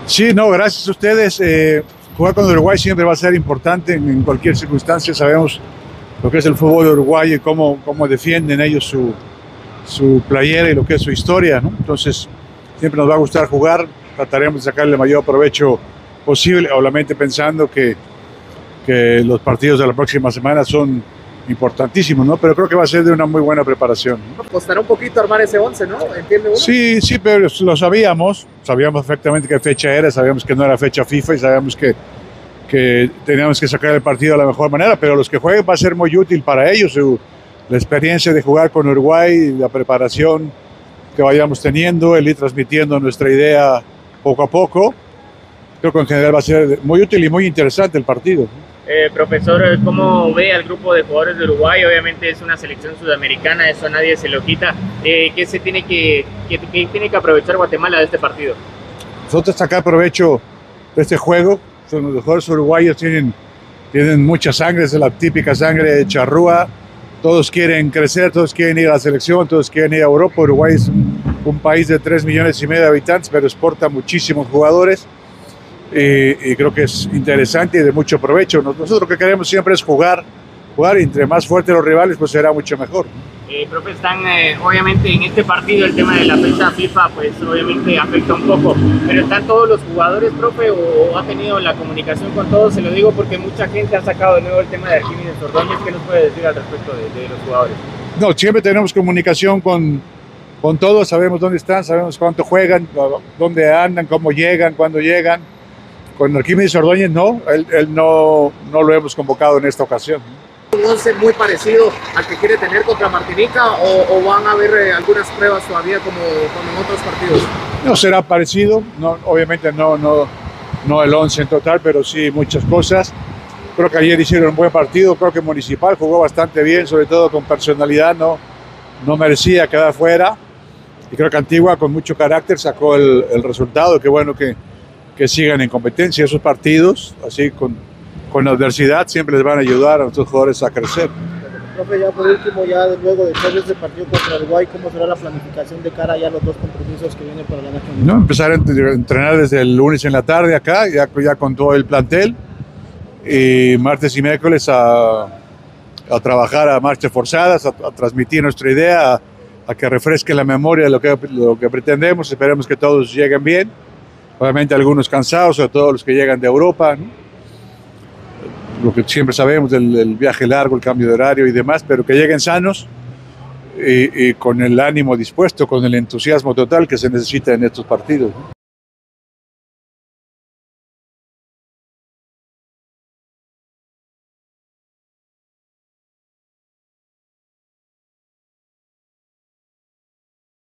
Sí, no, gracias a ustedes. Jugar con Uruguay siempre va a ser importante en cualquier circunstancia. Sabemos lo que es el fútbol de Uruguay y cómo defienden ellos su playera y lo que es su historia, ¿no? Entonces, siempre nos va a gustar jugar. Trataremos de sacarle el mayor provecho posible, obviamente pensando que los partidos de la próxima semana son importantísimos, ¿no? Pero creo que va a ser de una muy buena preparación, ¿no? Costará un poquito armar ese 11, ¿no? ¿Entiende uno? Sí, sí, pero lo sabíamos perfectamente qué fecha era, sabíamos que no era fecha FIFA y sabíamos que teníamos que sacar el partido de la mejor manera, pero los que jueguen va a ser muy útil para ellos, la experiencia de jugar con Uruguay, la preparación que vayamos teniendo, el ir transmitiendo nuestra idea poco a poco. Creo que en general va a ser muy útil y muy interesante el partido. Profesor, ¿cómo ve al grupo de jugadores de Uruguay? Obviamente es una selección sudamericana, eso a nadie se lo quita. ¿Qué tiene que aprovechar Guatemala de este partido? Nosotros sacar provecho de este juego. Los jugadores uruguayos tienen mucha sangre, es la típica sangre de charrúa. Todos quieren crecer, todos quieren ir a la selección, todos quieren ir a Europa. Uruguay es un país de 3,5 millones de habitantes, pero exporta muchísimos jugadores. Y creo que es interesante y de mucho provecho. Nosotros lo que queremos siempre es jugar y entre más fuertes los rivales, pues será mucho mejor. Profe, obviamente en este partido el tema de la fecha FIFA, pues obviamente afecta un poco, pero ¿están todos los jugadores, profe, o ha tenido la comunicación con todos? Se lo digo porque mucha gente ha sacado de nuevo el tema de Arquímedes Ordóñez. ¿Qué nos puede decir al respecto de los jugadores? No, siempre tenemos comunicación con todos, sabemos dónde están, sabemos cuánto juegan, dónde andan, cómo llegan, cuándo llegan. Con Arquímedes Ordóñez no, él no lo hemos convocado en esta ocasión. ¿Un 11 muy parecido al que quiere tener contra Martinica o van a haber algunas pruebas todavía como en otros partidos? No será parecido, no, obviamente no el 11 en total, pero sí muchas cosas. Creo que ayer hicieron un buen partido, creo que Municipal jugó bastante bien, sobre todo con personalidad, no merecía quedar fuera. Y creo que Antigua con mucho carácter sacó el resultado. Qué bueno que sigan en competencia esos partidos, así con adversidad siempre les van a ayudar a nuestros jugadores a crecer. Profe, ya por último, luego de este partido contra Uruguay, ¿cómo será la planificación de cara ya a los dos compromisos que vienen para la nacional? No, empezar a entrenar desde el lunes en la tarde acá, ya con todo el plantel, y martes y miércoles a trabajar a marchas forzadas, a transmitir nuestra idea, a que refresque la memoria de lo que pretendemos. Esperemos que todos lleguen bien. Obviamente algunos cansados, sobre todo los que llegan de Europa, ¿no? Lo que siempre sabemos del viaje largo, el cambio de horario y demás, pero que lleguen sanos y con el ánimo dispuesto, con el entusiasmo total que se necesita en estos partidos, ¿no?